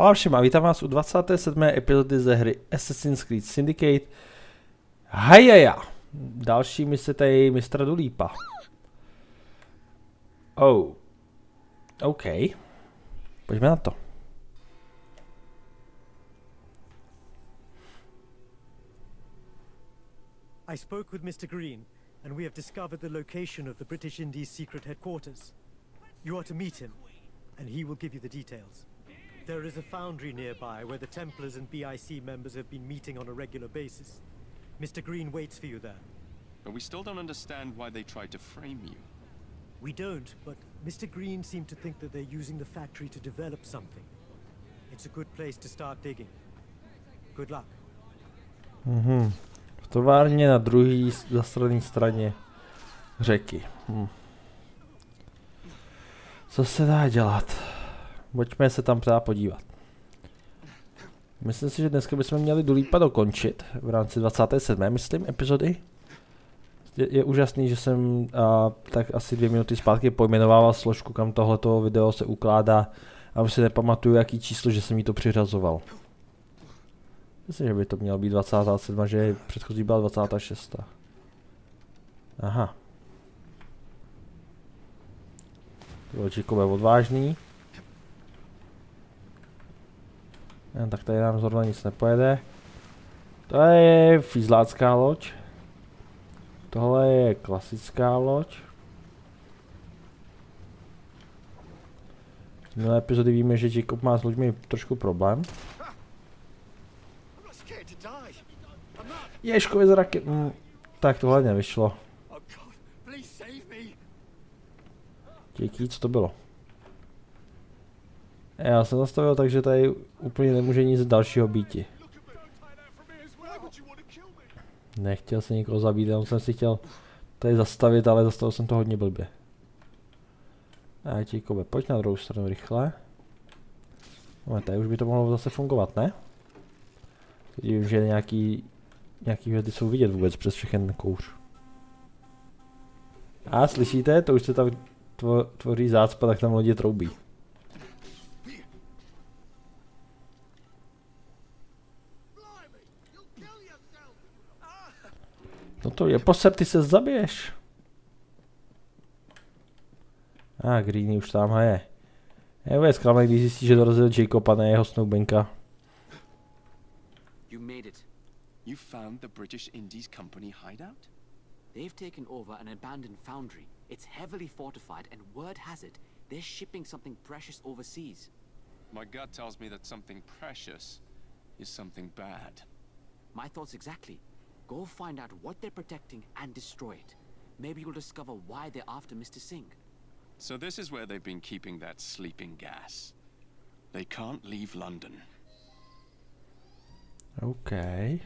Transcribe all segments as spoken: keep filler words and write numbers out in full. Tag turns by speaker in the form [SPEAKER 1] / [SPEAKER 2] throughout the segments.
[SPEAKER 1] Ahoj všem a vítám vás u dvacáté sedmé epizody ze hry Assassin's Creed Syndicate. Hajaja! Další mise tady mistra Dulípa. Oh. OK. Pojďme na to.
[SPEAKER 2] I spoke with Mister Green, and we have discovered the location of the British Indies secret headquarters. You are to meet him, and he will give you the details. There is a foundry nearby where the Templars and B I C members have been meeting on a regular basis. Mister Green waits for you there.
[SPEAKER 3] But we still don't understand why they tried to frame you.
[SPEAKER 2] We don't, but Mister Green seemed to think that they're using the factory to develop something. It's a good place to start digging. Good luck.
[SPEAKER 1] Mhm. V továrně na druhé zastrané straně řeky. Hm. Co se dá dělat? Pojďme se tam třeba podívat. Myslím si, že dneska bychom měli Dulípa dokončit v rámci dvacáté sedmé myslím epizody. Je, je úžasný, že jsem a, tak asi dvě minuty zpátky pojmenovával složku, kam tohleto video se ukládá a už si nepamatuju, jaký číslo, že jsem jí to přiřazoval. Myslím, že by to mělo být dvacátá sedmá, že předchozí byla dvacátá šestá. Aha. To bylo čikové odvážný. Jen tak tady nám zrovna nic nepojede. To je fízlácká loď. Tohle je klasická loď. V minulé epizody víme, že Jacob má s loďmi trošku problém. Ježkové zraky. Mm, tak tohle nevyšlo. Díky, co to bylo? Já jsem zastavil, takže tady úplně nemůže nic dalšího býti. Nechtěl jsem nikoho zabít, já jsem si chtěl tady zastavit, ale zastavil jsem to hodně blbě. A Jacobe, pojď na druhou stranu rychle. No, tady už by to mohlo zase fungovat, ne? Teď vím, že nějaký, nějaký hvězdy jsou vidět vůbec přes všechen kouř. A slyšíte? To už se tam tvo, tvoří zácpa, tak tam lodě troubí. No to je poser, ty se zabiješ. A ah, Greeny už tamhle je. Je vůbec zklamaný, když zjistí, že dorazil Jacob a ne jeho snoubenka.
[SPEAKER 3] You made it. You found the British Indies Company hideout?
[SPEAKER 4] They've taken over an abandoned foundry. It's heavily fortified and word has it, they're shipping something precious overseas.
[SPEAKER 3] My gut tells me that something precious is something bad.
[SPEAKER 4] My thoughts exactly. Go find out what they're protecting and destroy it. Maybe you'll discover why they're after Mister Singh.
[SPEAKER 3] So this is where they've been keeping that sleeping gas. They can't leave London.
[SPEAKER 1] Okay.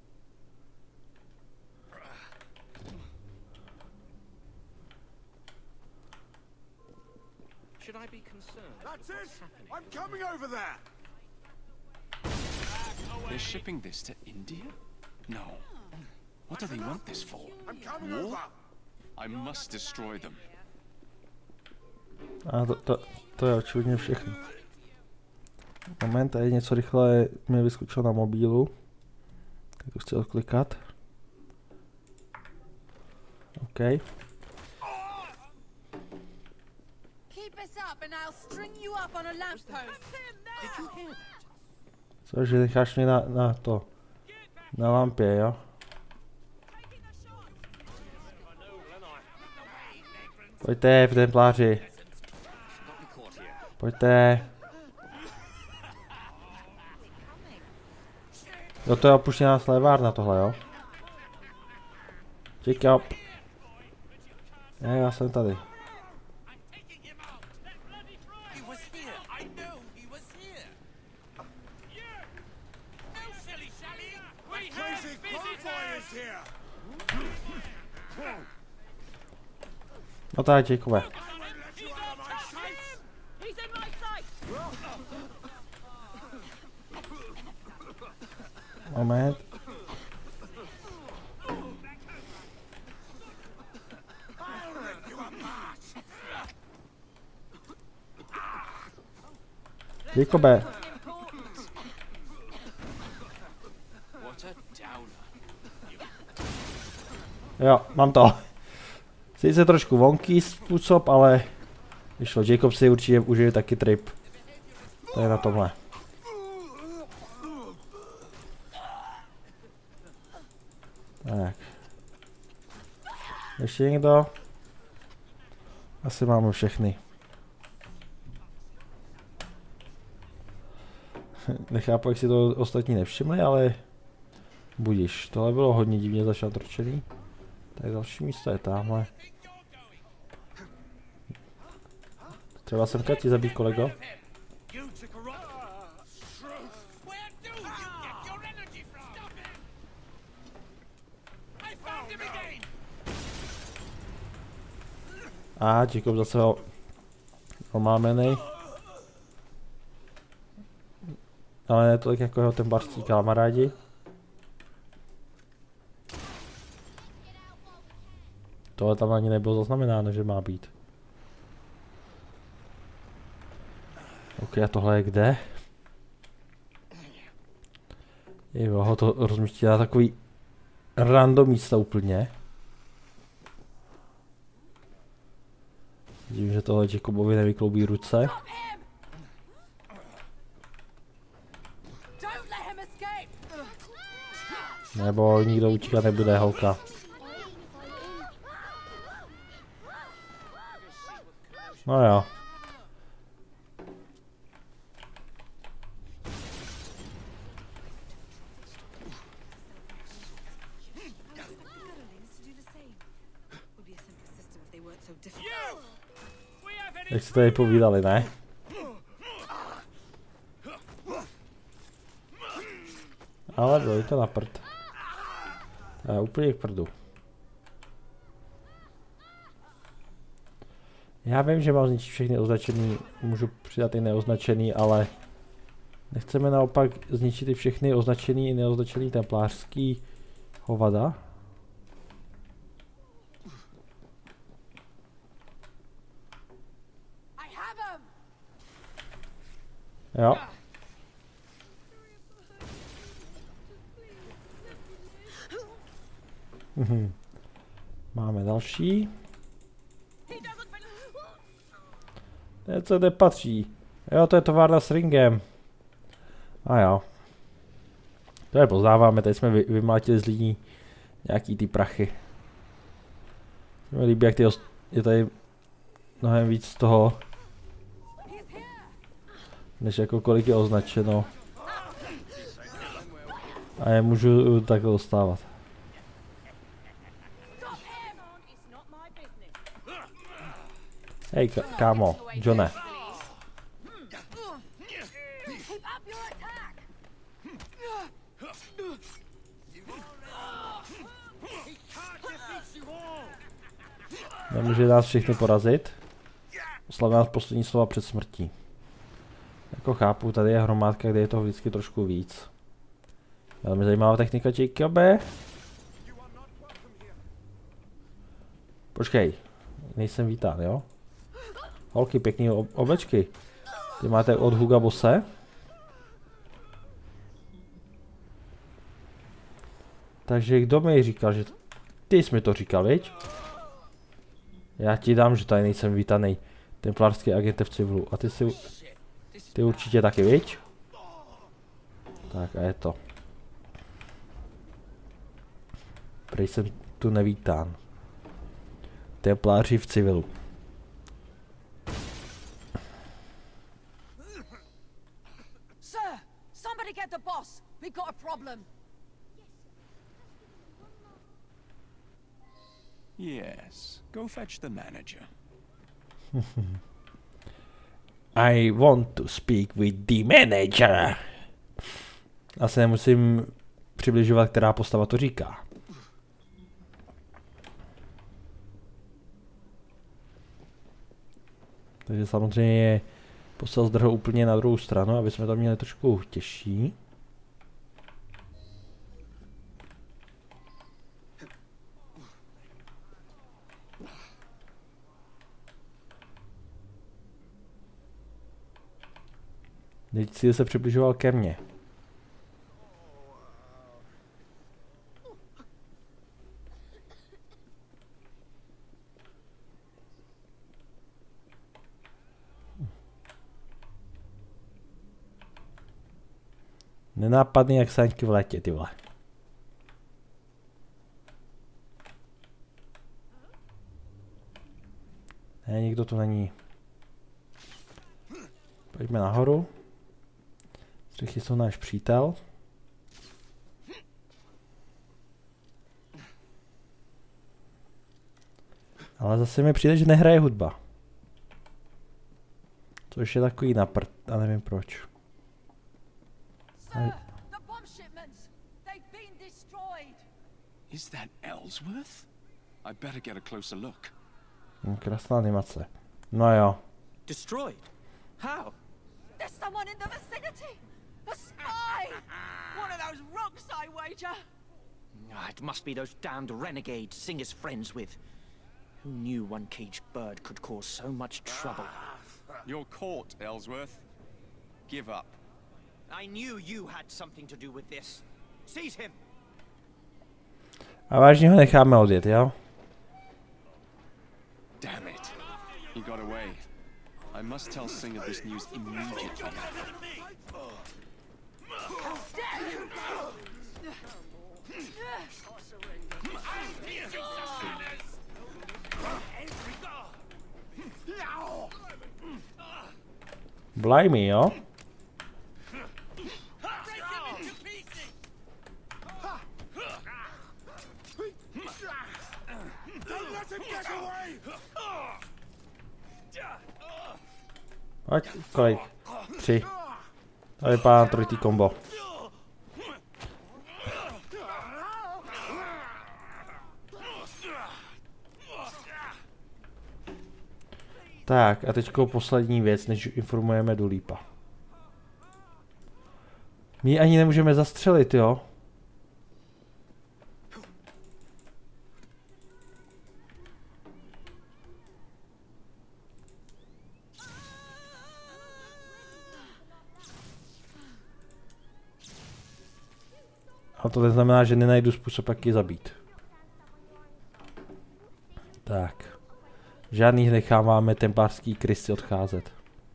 [SPEAKER 5] Should I be concerned?
[SPEAKER 6] That's it! I'm coming over there!
[SPEAKER 3] They're shipping this to India? No. What do they want this for?
[SPEAKER 6] I'm coming
[SPEAKER 3] War?
[SPEAKER 6] over!
[SPEAKER 3] I must destroy them.
[SPEAKER 1] A to, to, to je očividně všechno. Moment, tady něco rychle mi vyskočilo na mobilu. Tak to chci odklikat. OK. Cože, necháš mě na, na to. Na lampě, jo? Pojďte, v templáři. Pojďte. Jo, to je opuštěná slévárna tohle, jo? Jacob. Ne, já jsem tady. No tak, Jacobe. Moment. Jacobe. Jo, mám to. Sice trošku vonký způsob, ale vyšlo. Jacob si určitě užije taky trip. To je na tomhle. Tak. Ještě někdo? Asi máme všechny. Nechápu, jak si to ostatní nevšimli, ale budiš. Tohle bylo hodně divně zašantročený. Tak další místo je tamhle. Třeba semka ti zabít, kolego. A Jacob zase ho omámenej. Ale ne tolik jako jeho templářský kamarádi. Tohle tam ani nebylo zaznamenáno, že má být. Ok, a tohle je kde? Jo, ho to rozmístí na takový random místa úplně. Vidím, že tohle Jacobovi nevykloubí ruce. Nebo nikdo utíkat nebude, holka. No jo. Jak si tady povídali, ne? Ale bylo to na prd. Já úplně k prdu. Já vím, že mám zničit všechny označený, můžu přidat i neoznačený, ale nechceme naopak zničit i všechny označený i neoznačený templářský hovada. Jo. Máme další. Co nepatří. Jo, to je továrna s ringem. A jo. To je poznáváme, tady jsme vy, vymátili z lidí nějaký ty prachy. Se mi líbí, jak ty je tady mnohem víc z toho, než jako kolik je označeno. A je můžu takhle dostávat. Hej, kámo, Johne. Nemůže nás všechny porazit. Slavná poslední slova před smrtí. Jako chápu, tady je hromádka, kde je toho vždycky trošku víc. Velmi zajímavá technika Jacobe. Počkej, nejsem vítán, jo? Holky, pěkný oblečky. Ty máte od Huga Bosse. Takže kdo mi říkal, že ty jsi mi to říkal, viď? Já ti dám, že tady nejsem vítaný templářský agent v civilu. A ty si... Ty určitě taky, viď? Tak a je to. Prej jsem tu nevítán. Templáři v civilu.
[SPEAKER 5] Sir, somebody get the boss. We got a problem.
[SPEAKER 3] Yes, go fetch the manager.
[SPEAKER 1] I want to speak with the manager. Asi nemusím přibližovat, která postava to říká. Takže samozřejmě je posel zdrhl úplně na druhou stranu, aby jsme to měli trošku těžší. Teď si se přibližoval ke mně. Nenápadný jak sáňky v létě, ty vole. Ne, nikdo tu není. Pojďme nahoru. Střechy jsou náš přítel. Ale zase mi přijde, že nehraje hudba. Což je takový naprt, a nevím proč.
[SPEAKER 5] Sir, the bomb shipments! They've been destroyed!
[SPEAKER 3] Is that Ellsworth? I better get a closer look.
[SPEAKER 1] Hm, krásná animace. No jo.
[SPEAKER 7] Destroyed? How?
[SPEAKER 5] There's someone in the vicinity! A spy! One of those rooks, I wager!
[SPEAKER 7] Ah, it must be those damned renegades Singer's friends with. Who knew one caged bird could cause so much trouble?
[SPEAKER 3] You're caught, Ellsworth. Give up.
[SPEAKER 7] I knew you had something to do with this. Seize him!
[SPEAKER 1] A vážně ho necháme odjet, jo?
[SPEAKER 3] Damn it. He got away. I must tell Singer this news immediately.
[SPEAKER 1] Blimey, jo? Pojď, kolik? Tři. To vypadá na trojitý kombo. Tak a teďko poslední věc, než informujeme Dulípa. My ani nemůžeme zastřelit, jo? A to neznamená, že nenajdu způsob, jak ji zabít. Tak. Žádných necháváme templářský krysy odcházet.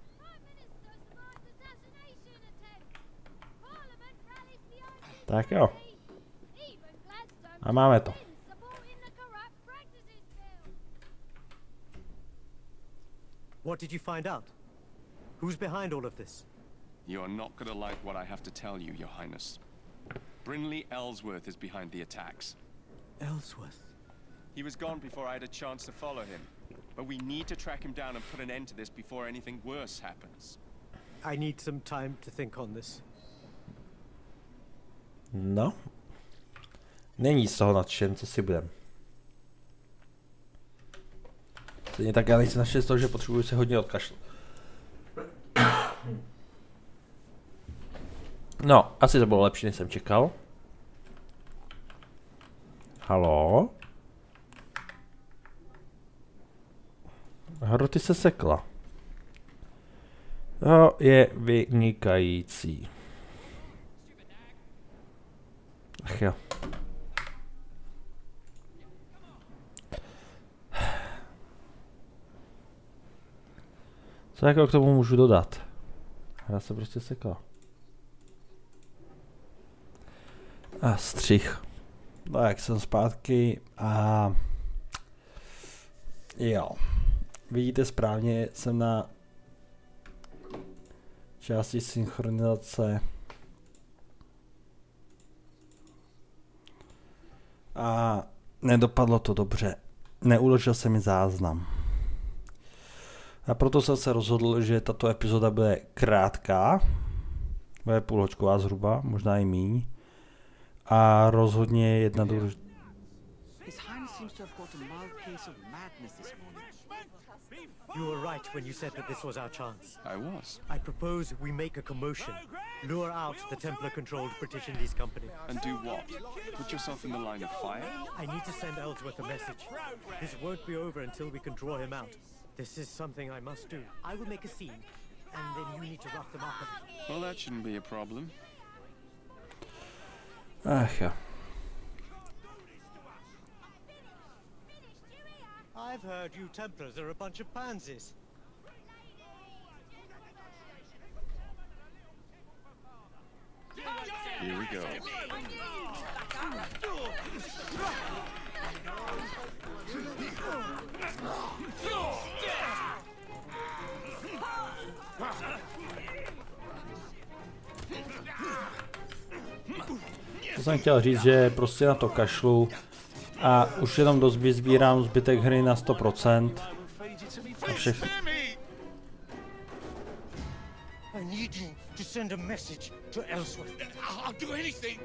[SPEAKER 1] Tak jo. A máme to.
[SPEAKER 2] What did you find out? Who's behind all of this?
[SPEAKER 3] You are not gonna like what I have to tell you, Your Highness. Brinley Ellsworth is behind the attacks.
[SPEAKER 2] Ellsworth?
[SPEAKER 3] He was gone before I had a chance to follow him. But we need to track him down and put an end to this before anything worse happens.
[SPEAKER 2] I need some time to think on this.
[SPEAKER 1] No. Není z toho nadšen, co si budem. Stejně tak já nejsem nadšen z toho, že potřebuji se hodně odkašlat. No, asi to bylo lepší, než jsem čekal. Haló? Hroty se sekla. To je vynikající. Ach jo. Co jako k tomu můžu dodat? Hra se prostě sekla. A střih. No jak jsem zpátky a... Jo. Vidíte správně, jsem na části synchronizace. A nedopadlo to dobře. Neuložil se mi záznam. A proto jsem se rozhodl, že tato epizoda bude krátká. Bude půlhočková zhruba, možná i míň. A rozhodně jedna důležitá.
[SPEAKER 2] You were right when you said that this was our chance.
[SPEAKER 3] I was.
[SPEAKER 2] I propose we make a commotion, lure out the Templar-controlled British Indies Company.
[SPEAKER 3] And do what? Put yourself in the line of fire?
[SPEAKER 2] I need to send Ellsworth a message. This won't be over until we can draw him out. This is something I must do. I will make a scene, and then you need to rough them up a bit.
[SPEAKER 3] Well, that shouldn't be a problem.
[SPEAKER 1] Ach jo.
[SPEAKER 2] I've heard you Templars are a bunch of pansies.
[SPEAKER 3] Here we go.
[SPEAKER 1] To jsem chtěl říct, že prostě na to kašlu a už jenom dost vyzbírám zbytek hry na sto procent. A všechno.
[SPEAKER 2] I need you to send a message to Ellsworth.
[SPEAKER 6] I'll do anything.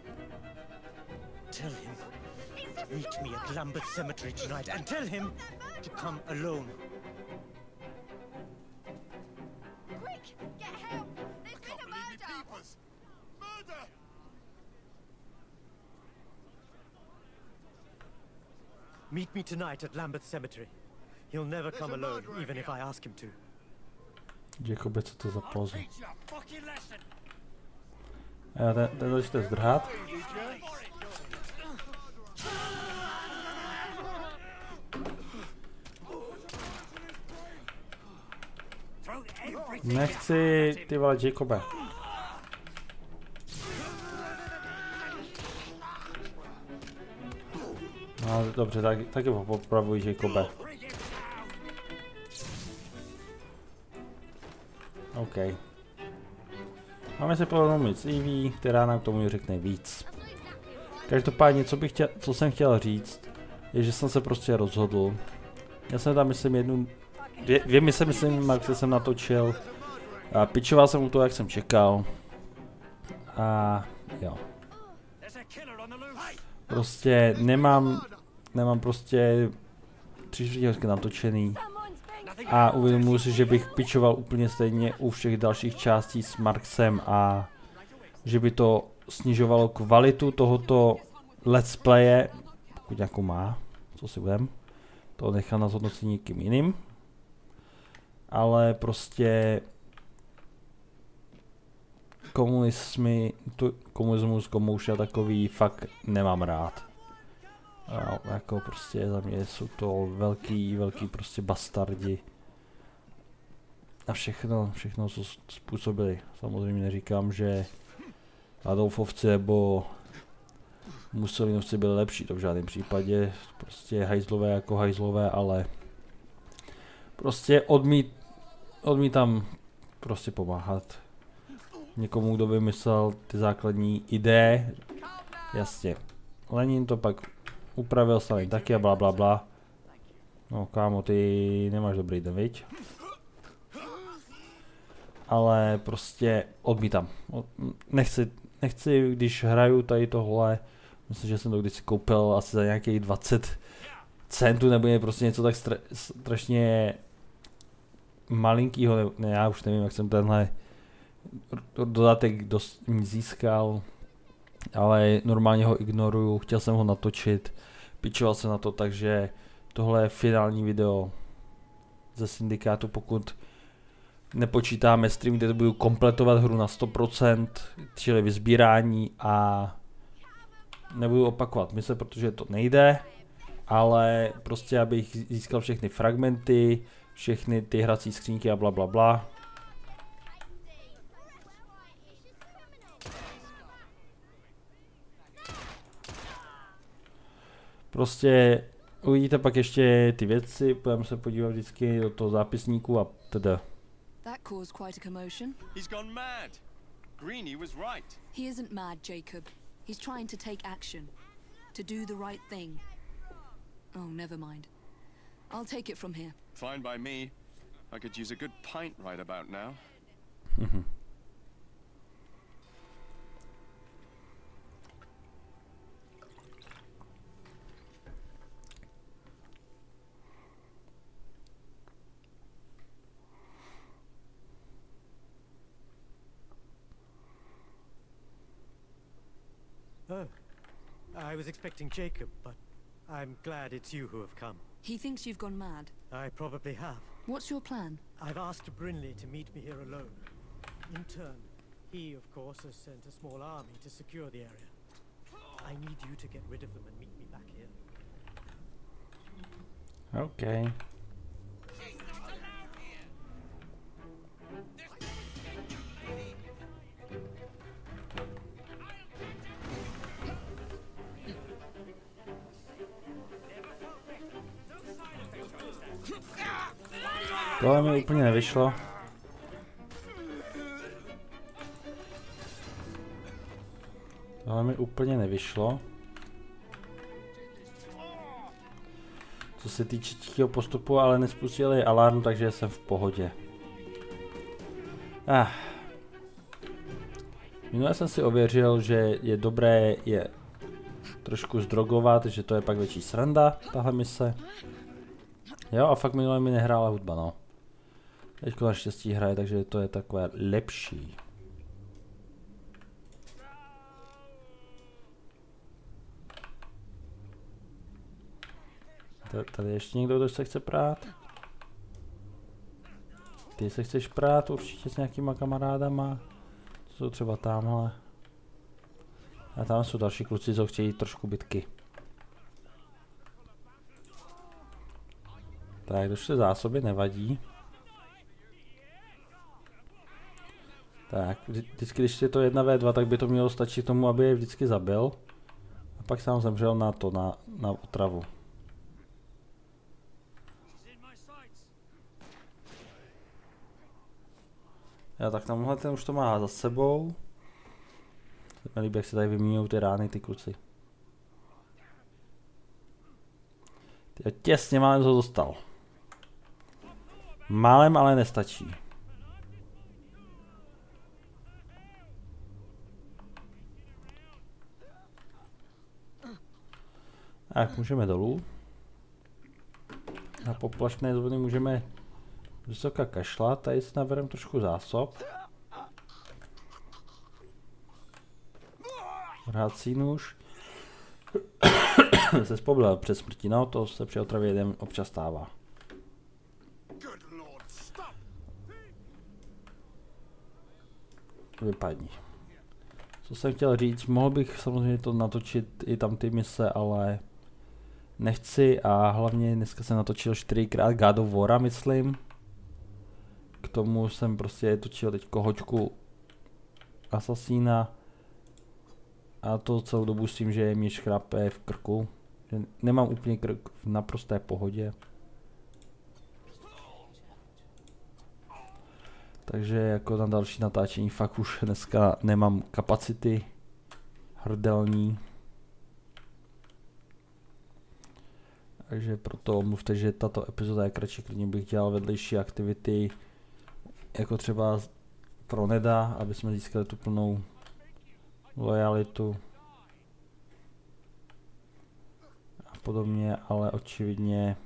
[SPEAKER 2] Tell him to meet me at Lambeth Cemetery tonight, and tell him to come alone.
[SPEAKER 5] Quick, get help! There's been a murder!
[SPEAKER 6] Papers. Murder.
[SPEAKER 2] Meet me tonight at Lambeth Cemetery. He'll never come alone, even if I ask him to.
[SPEAKER 1] Jacobe, co to za pozu?
[SPEAKER 6] Teach you a fucking lesson.
[SPEAKER 1] A ten, ten začne zdrhat. Nechci, ty vole, Jacobe. No dobře, tak, taky ho popravuj, Jacobe. OK. Máme se prolomit s Evie, která nám k tomu řekne víc. Každopádně, co, bych chtěl, co jsem chtěl říct, je, že jsem se prostě rozhodl. Já jsem tam, myslím, jednu, dvě, dvě mise, myslím, jak jsem natočil. A pičoval jsem u toho, jak jsem čekal. A jo. Prostě nemám, nemám prostě tři čtvrtě natočený. A uvědomuji si, že bych pičoval úplně stejně u všech dalších částí s Marksem a že by to snižovalo kvalitu tohoto let's playe, pokud nějakou má, co si budem, to nechám na zhodnocení někým jiným. Ale prostě komunismy, tu, komunismus, komouša takový fakt nemám rád. A jako prostě za mě jsou to velký, velký prostě bastardi. A všechno, všechno co způsobili. Samozřejmě neříkám, že Adolfovci nebo Mussolinovci byli lepší, to v žádném případě. Prostě hajzlové jako hajzlové, ale prostě odmít, odmítám prostě pomáhat někomu, kdo vymyslel ty základní ideje. Jasně, Lenin to pak upravil, Stalin taky a bla bla bla. No kámo, ty nemáš dobrý den, viď? Ale prostě odmítám. Nechci, nechci, když hraju tady tohle, myslím, že jsem to kdysi koupil asi za nějakých dvacet centů, nebo je prostě něco tak stra, strašně malinkýho, ne, já už nevím, jak jsem tenhle dodatek dost získal, ale normálně ho ignoruju, chtěl jsem ho natočit, pičoval jsem na to, takže tohle je finální video ze syndikátu, pokud nepočítáme stream, kde budu kompletovat hru na sto procent, čili vyzbírání a nebudu opakovat mise, protože to nejde, ale prostě abych získal všechny fragmenty, všechny ty hrací skřínky a bla bla bla. Prostě uvidíte pak ještě ty věci, budeme se podívat vždycky do toho zápisníku a teda.
[SPEAKER 8] That caused quite a commotion.
[SPEAKER 3] He's gone mad. Greenie was right.
[SPEAKER 8] He isn't mad, Jacob. He's trying to take action. To do the right thing. Oh, never mind. I'll take it from here.
[SPEAKER 3] Fine by me. I could use a good pint right about now.
[SPEAKER 2] Oh, I was expecting Jacob, but I'm glad it's you who have come.
[SPEAKER 8] He thinks you've gone mad.
[SPEAKER 2] I probably have.
[SPEAKER 8] What's your plan?
[SPEAKER 2] I've asked Brinley to meet me here alone. In turn, he, of course, has sent a small army to secure the area. I need you to get rid of them and meet me back here.
[SPEAKER 1] Okay. Tohle mi úplně nevyšlo. Tohle mi úplně nevyšlo. Co se týče tichého postupu, ale nespustili alarm, takže jsem v pohodě. Ah. Minule jsem si ověřil, že je dobré je trošku zdrogovat, že to je pak větší sranda, tahle mise. Jo, a fakt minule mi nehrála hudba, no. Teďko naštěstí hraje, takže to je takové lepší. Tady ještě někdo, kdo se chce prát? Ty se chceš prát určitě s nějakýma kamarádama. To jsou třeba tamhle. A tam jsou další kluci, co chtějí trošku bitky. Tak, došly zásoby, nevadí. Tak, vždycky, když je to jedna vé dva, tak by to mělo stačit tomu, aby je vždycky zabil. A pak sám zemřel na to, na, na otravu. Já tak tamhle ten už to má za sebou. Se mi líbí, jak se tady vymíňují ty rány, ty kluci. Ty těsně málem to dostal. Málem, ale nestačí. Tak, můžeme dolů. Na poplašné zvony můžeme vysoka kašlat, tady si nabereme trošku zásob. Vrhací nůž. Se spobil před smrtí, no to se při otravě jeden občas stává. Vypadni. Co jsem chtěl říct, mohl bych samozřejmě to natočit i tam ty mise, ale nechci a hlavně dneska jsem natočil čtyřikrát God of War, myslím. K tomu jsem prostě točil teďko hoďku Asasína a to celou dobu s tím, že mi škrápe v krku. Že nemám úplně krk v naprosté pohodě. Takže jako na další natáčení fakt už dneska nemám kapacity hrdelní. Takže proto omluvte, že tato epizoda je kratší, klidně bych dělal vedlejší aktivity, jako třeba pro Neda, aby jsme získali tu plnou lojalitu a podobně, ale očividně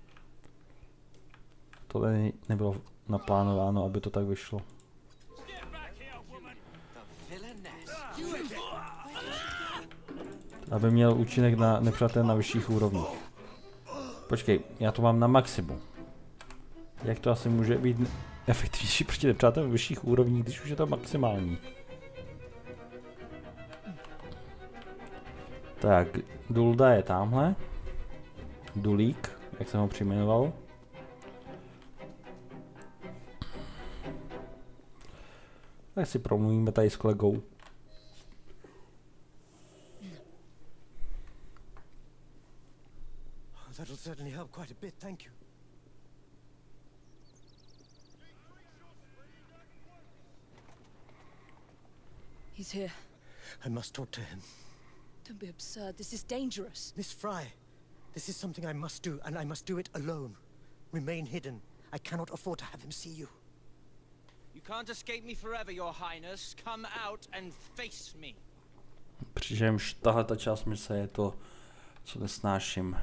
[SPEAKER 1] to ne, nebylo naplánováno, aby to tak vyšlo. Aby měl účinek na nepřátel na vyšších úrovních. Počkej, já to mám na maximum. Jak to asi může být efektivnější proti nepřátelům vyšších úrovních, když už je to maximální? Tak, Dulda je tamhle. Dulík, jak jsem ho přijmenoval. Tak si promluvíme tady s kolegou.
[SPEAKER 2] That'll certainly help quite a bit, thank you.
[SPEAKER 8] He's here.
[SPEAKER 2] I must talk to him.
[SPEAKER 8] Don't be absurd. This is dangerous.
[SPEAKER 2] Miss Fry, this is something I must do, and I must do it alone. Remain hidden. I cannot afford to have him see you.
[SPEAKER 7] You can't escape me forever, your highness. Come out and face me.
[SPEAKER 1] Přičemž tahle ta část mise je to, co nesnáším.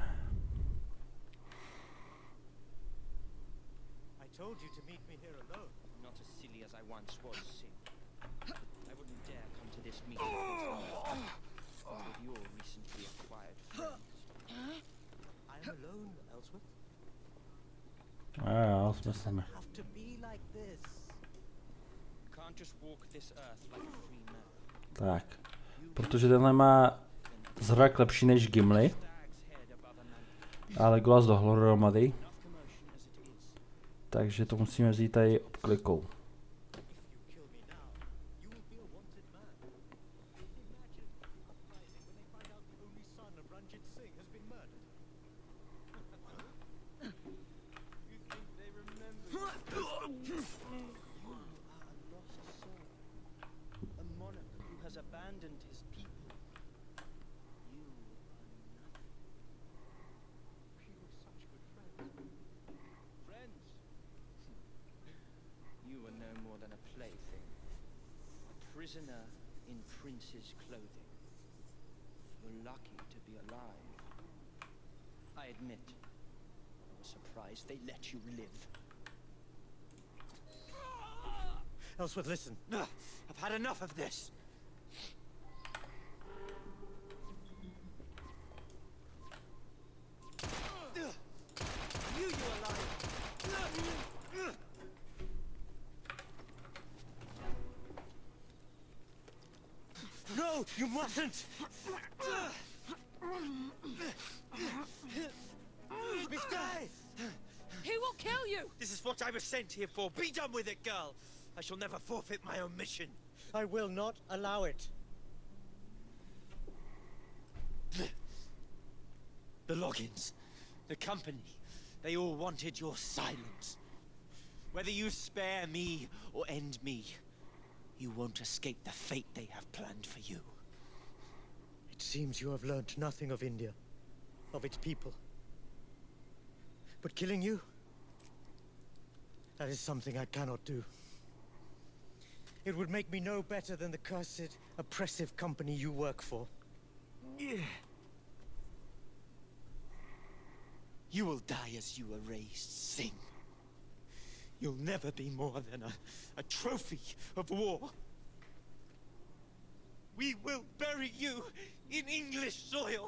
[SPEAKER 2] I told you to meet me here alone.
[SPEAKER 7] Not as silly as I once was, Sid. I wouldn't dare come to this meeting with your recently acquired friends.
[SPEAKER 2] I am alone, Ellsworth.
[SPEAKER 1] A já jsme sami.
[SPEAKER 2] Have to be like this.
[SPEAKER 7] Can't just walk this earth like a free man.
[SPEAKER 1] Tak, protože tenhle má zrak lepší než Gimli, ale Legolas dohromady, takže to musíme vzít tady obklikou.
[SPEAKER 7] This is clothing. You're lucky to be alive. I admit, I was surprised they let you live.
[SPEAKER 2] Ellsworth, listen.
[SPEAKER 7] Ugh, I've had enough of this. You, you alive.
[SPEAKER 2] No, you mustn't!
[SPEAKER 7] Mister!
[SPEAKER 5] He will kill you!
[SPEAKER 7] This is what I was sent here for. Be done with it, girl! I shall never forfeit my own mission.
[SPEAKER 2] I will not allow it.
[SPEAKER 7] The Loggins, the company, they all wanted your silence. Whether you spare me or end me, you won't escape the fate they have planned for you.
[SPEAKER 2] It seems you have learnt nothing of India, of its people. But killing you, that is something I cannot do. It would make me no better than the cursed, oppressive company you work for.
[SPEAKER 7] You will die as you were raised, Singh. You'll never be more than a, a trophy of war. We will bury you in English soil.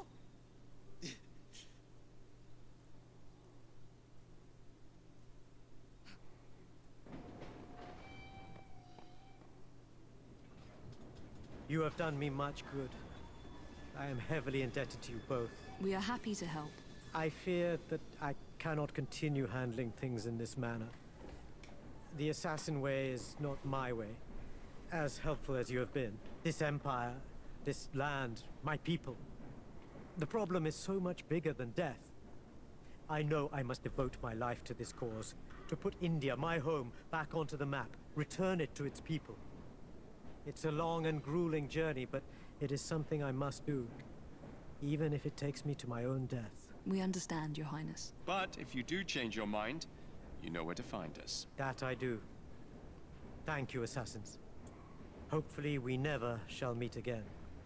[SPEAKER 2] You have done me much good. I am heavily indebted to you both.
[SPEAKER 8] We are happy to help.
[SPEAKER 2] I fear that I cannot continue handling things in this manner. The assassin way is not my way. As helpful as you have been. This empire, this land, my people. The problem is so much bigger than death. I know I must devote my life to this cause, to put India, my home, back onto the map, return it to its people. It's a long and grueling journey, but it is something I must do, even if it takes me to my own death.
[SPEAKER 8] We understand, Your Highness.
[SPEAKER 3] But if you do change your mind, you know where to find us.
[SPEAKER 2] That I do. Thank you, assassins. Hopefully we never shall meet again.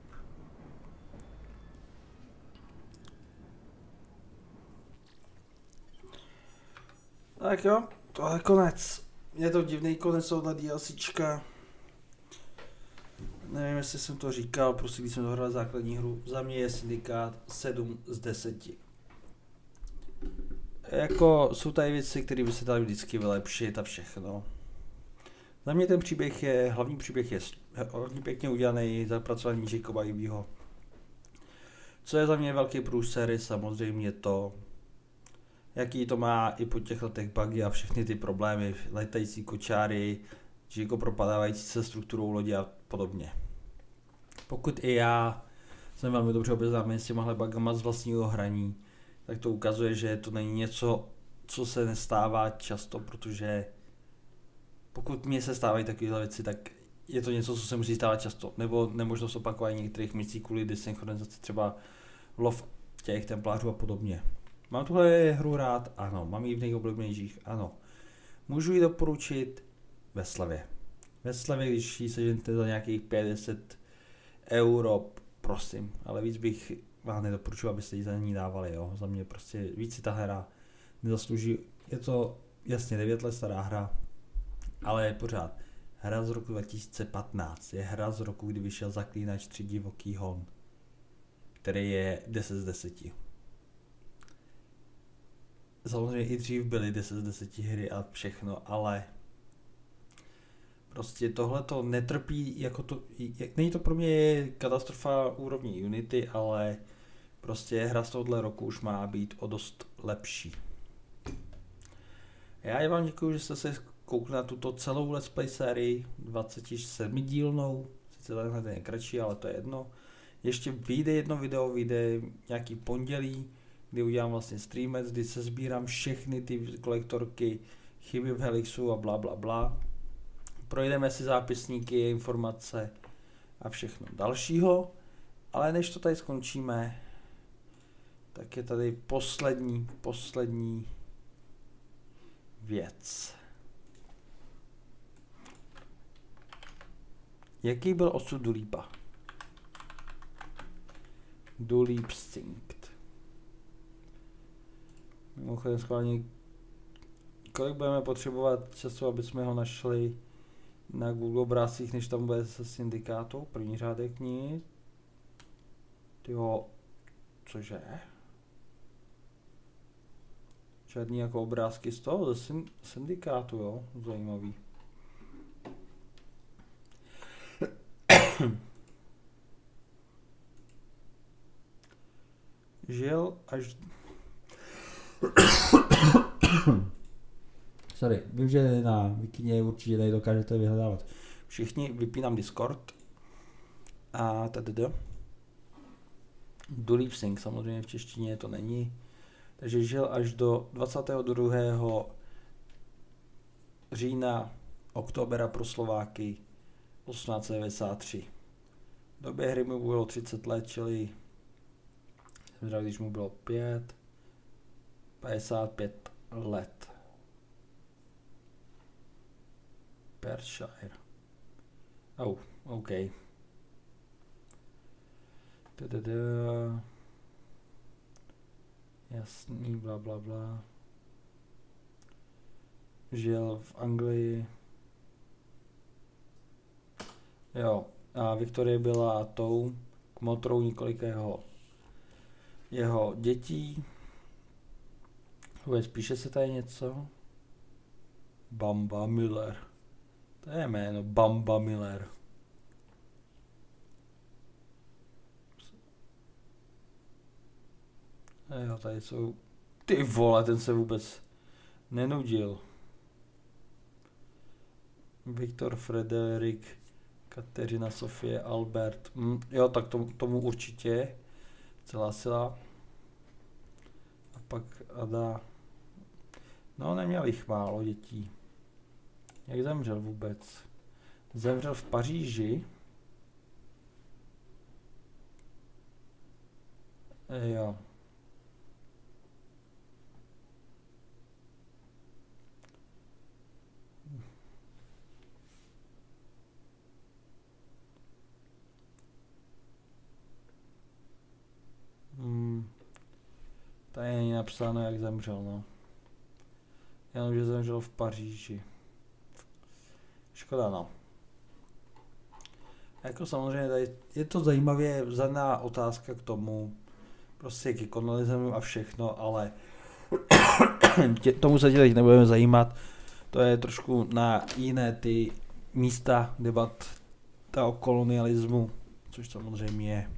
[SPEAKER 1] Tak jo, to je konec. Je to divný konec tohle DLCčka. Nevím, jestli jsem to říkal, prostě když jsem dohrál základní hru. Za mě je Syndicate sedm z deseti. Jako jsou tady věci, které by se daly vždycky vylepšit a všechno. Za mě ten příběh je, hlavní příběh je hodně pěkně udělaný, zapracovaný Jacoba Ivyho. Co je za mě velký průser, je samozřejmě to, jaký to má i po těch letech bugy a všechny ty problémy, letající kočáry, jako propadávající se strukturou lodi a podobně. Pokud i já jsem velmi dobře obeznámený s těmahle bugama z vlastního hraní, tak to ukazuje, že to není něco, co se nestává často, protože pokud mě se stávají takovéhle věci, tak je to něco, co se musí stávat často, nebo nemožnost opakování některých misí kvůli desynchronizaci třeba lov těch templářů a podobně. Mám tuhle hru rád? Ano. Mám ji v nejoblíbenějších? Ano. Můžu ji doporučit ve slevě. Ve slevě, když ji seženete za nějakých pět deset euro, prosím, ale víc bych vám nedoporučil, abyste ji za ní dávali, jo. Za mě prostě víc si ta hra nezaslouží. Je to jasně devět let stará hra, ale je pořád hra z roku dva tisíce patnáct. Je hra z roku, kdy vyšel Zaklínač tři divoký hon, který je deset z deseti. Samozřejmě i dřív byly deset z deseti hry a všechno, ale prostě tohle to netrpí, jako to, není to pro mě katastrofa úrovní Unity, ale prostě hra z tohohle roku už má být o dost lepší. Já vám děkuji, že jste se koukli na tuto celou Let's Play sérii, dvacet sedm dílnou, sice tenhle je kratší, ale to je jedno. Ještě vyjde jedno video, vyjde nějaký pondělí, kdy udělám vlastně streamec, kdy se sbírám všechny ty kolektorky, chyby v Helixu a bla bla bla. Projdeme si zápisníky, informace a všechno dalšího, ale než to tady skončíme, tak je tady poslední, poslední věc. Jaký byl osud Duleepa? Dulip Synced. Mimochodem schválně, kolik budeme potřebovat času, aby jsme ho našli na Google obrázcích, než tam bude se syndikátou, první řádek knihy. Tyho, cože? Žádný jako obrázky z toho, ze syndikátu, jo, zajímavý. Žil až... Sorry, vím, že na Wikině určitě nedokážete vyhledávat. Všichni, vypínám Discord. A tady. Dulip Sync, samozřejmě v češtině to není. Takže žil až do dvacátého druhého října, oktobera pro Slováky osmnáct set devadesát tři. V době hry mu bylo třicet let, čili když mu bylo pět, padesát pět let. Perthshire. Oh, OK. Tadada. Jasný, bla bla bla. Žil v Anglii. Jo, a Viktorie byla tou kmotrou několika jeho, jeho dětí. Vůbec píše se tady něco? Bamba Miller. To je jméno, Bamba Miller. A jo, tady jsou... Ty vole, ten se vůbec nenudil. Viktor Frederik, Kateřina Sofie, Albert. Hm, jo, tak tomu, tomu určitě. Celá sila. A pak Ada. No, neměl jich málo dětí. Jak zemřel vůbec? Zemřel v Paříži. E, jo. Hmm. Tady není napsáno, jak zemřel, no. Jenom, že zemřel v Paříži. Škoda, no. Jako samozřejmě tady je to zajímavě vzaná otázka k tomu, prostě k kolonialismu a všechno, ale tě, tomu se teď nebudeme zajímat. To je trošku na jiné ty místa debat o kolonialismu, což samozřejmě je.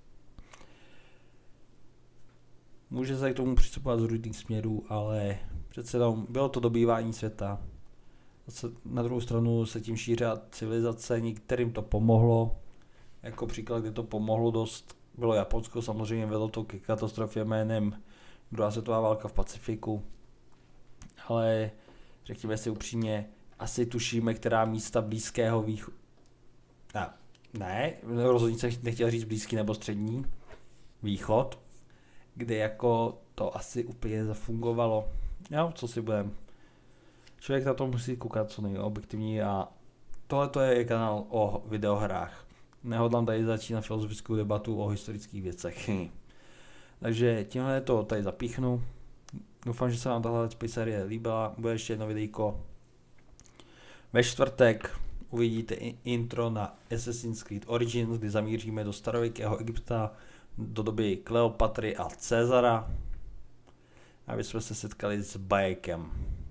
[SPEAKER 1] Může se k tomu přistupovat z různých směrů, ale přece jenom bylo to dobývání světa. Na druhou stranu se tím šířila civilizace, některým to pomohlo. Jako příklad, kde to pomohlo dost, bylo Japonsko, samozřejmě vedlo to ke katastrofě jménem druhá světová válka v Pacifiku. Ale řekněme si upřímně, asi tušíme, která místa Blízkého východu. Ne, ne, rozhodně jsem nechtěl říct blízký nebo střední východ, kde jako to asi úplně zafungovalo. Jo, co si budem. Člověk na to musí koukat co nejobjektivní a tohle to je kanál o videohrách. Nehodlám tady začínat filozofickou debatu o historických věcech. Takže tímhle to tady zapíchnu. Doufám, že se vám tahle let's play série líbila. Bude ještě jedno videjko. Ve čtvrtek uvidíte intro na Assassin's Creed Origins, kdy zamíříme do starověkého Egypta, do doby Kleopatry a Cezara, aby jsme se setkali s Bajekem.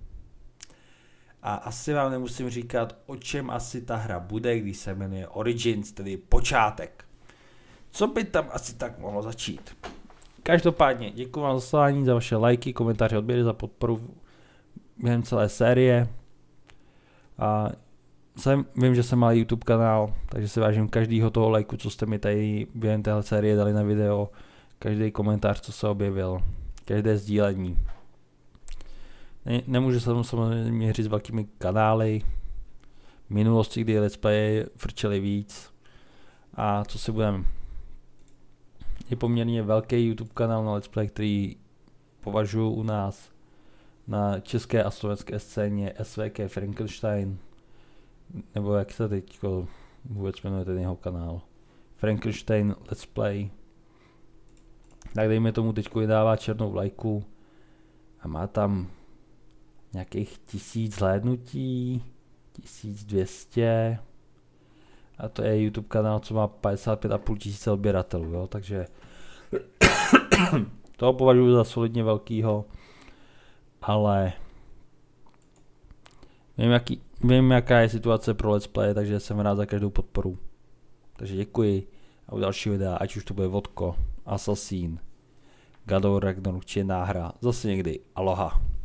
[SPEAKER 1] A asi vám nemusím říkat, o čem asi ta hra bude, když se jmenuje Origins, tedy počátek. Co by tam asi tak mohlo začít? Každopádně děkuji vám za sledování, za vaše lajky, komentáře, odběry, za podporu během celé série. A jsem, vím, že jsem malý YouTube kanál, takže si vážím každého toho lajku, co jste mi tady během téhle série dali na video, každý komentář, co se objevil, každé sdílení. Ne, nemůžu se samozřejmě měřit s velkými kanály, v minulosti, kdy let's play frčeli víc. A co si budeme, je poměrně velký YouTube kanál na let's play, který považuji u nás na české a slovenské scéně S V K Frankenstein, nebo jak se teď vůbec jmenuje ten jeho kanál, Frankenstein Let's Play. Tak dejme tomu teďko vydává černou vlajku a má tam nějakých tisíc zhlédnutí, tisíc dvě stě a to je YouTube kanál, co má padesát pět a půl tisíce odběratelů, jo, takže toho považuji za solidně velkýho, ale vím, jaký, vím, jaká je situace pro Let's Play, takže jsem rád za každou podporu. Takže děkuji a u dalšího videa, ať už to bude Vodko, Assassin, God of War Ragnarok či jiná hra, zase někdy, aloha.